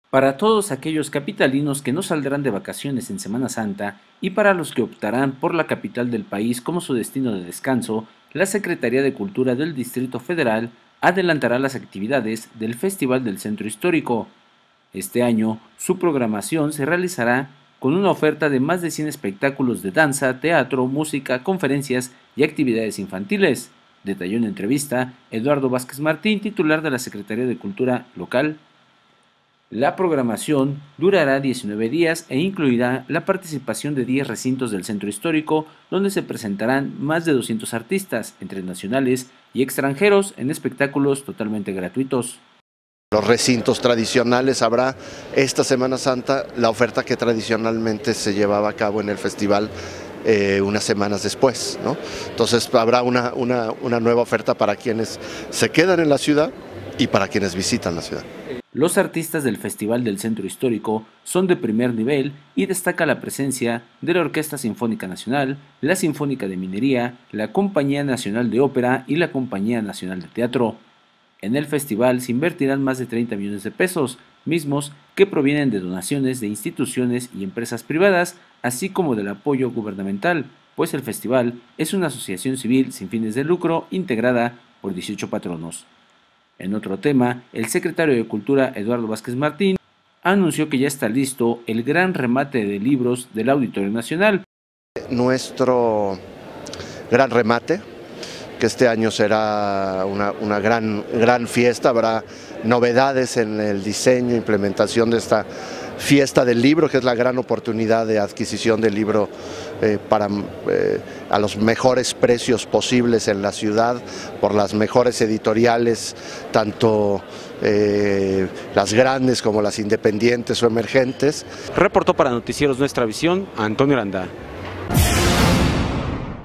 Para todos aquellos capitalinos que no saldrán de vacaciones en Semana Santa y para los que optarán por la capital del país como su destino de descanso, la Secretaría de Cultura del Distrito Federal adelantará las actividades del Festival del Centro Histórico. Este año, su programación se realizará con una oferta de más de 100 espectáculos de danza, teatro, música, conferencias y actividades infantiles, detalló en entrevista Eduardo Vázquez Martín, titular de la Secretaría de Cultura local. La programación durará 19 días e incluirá la participación de 10 recintos del centro histórico, donde se presentarán más de 200 artistas, entre nacionales y extranjeros, en espectáculos totalmente gratuitos. Los recintos tradicionales habrá esta Semana Santa la oferta que tradicionalmente se llevaba a cabo en el festival unas semanas después, ¿no? Entonces habrá una nueva oferta para quienes se quedan en la ciudad y para quienes visitan la ciudad. Los artistas del Festival del Centro Histórico son de primer nivel y destaca la presencia de la Orquesta Sinfónica Nacional, la Sinfónica de Minería, la Compañía Nacional de Ópera y la Compañía Nacional de Teatro. En el festival se invertirán más de 30 millones de pesos, mismos que provienen de donaciones de instituciones y empresas privadas, así como del apoyo gubernamental, pues el festival es una asociación civil sin fines de lucro integrada por 18 patronos. En otro tema, el secretario de Cultura, Eduardo Vázquez Martín, anunció que ya está listo el gran remate de libros del Auditorio Nacional. Nuestro gran remate, que este año será una gran fiesta, habrá novedades en el diseño e implementación de esta fiesta del libro, que es la gran oportunidad de adquisición del libro a los mejores precios posibles en la ciudad, por las mejores editoriales, tanto las grandes como las independientes o emergentes. Reportó para Noticieros Nuestra Visión, Antonio Aranda.